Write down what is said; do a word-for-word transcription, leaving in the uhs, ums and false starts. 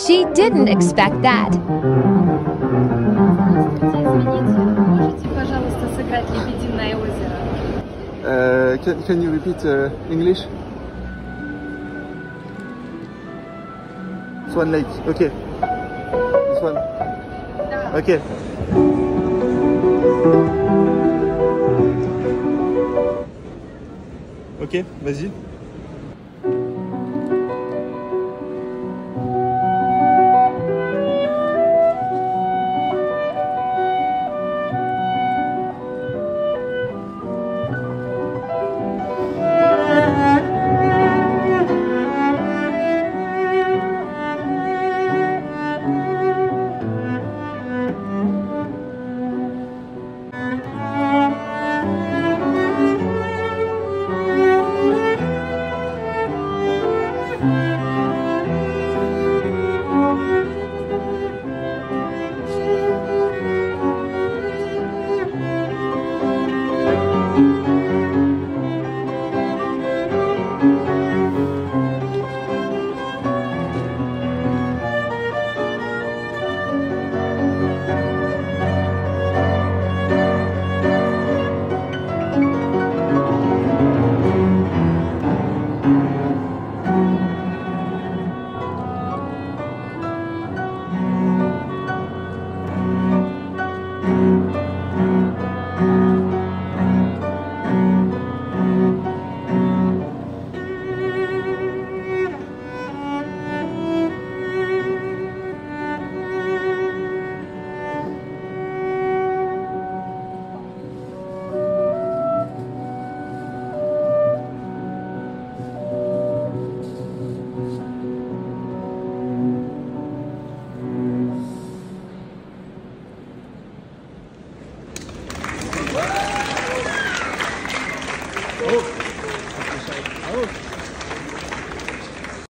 She didn't expect that. Можете, пожалуйста, сыграть «Лебединое озеро»? Uh, can, can you repeat uh, English? Swan Lake, okay. This one? Okay. Ok, vas-y. Oh.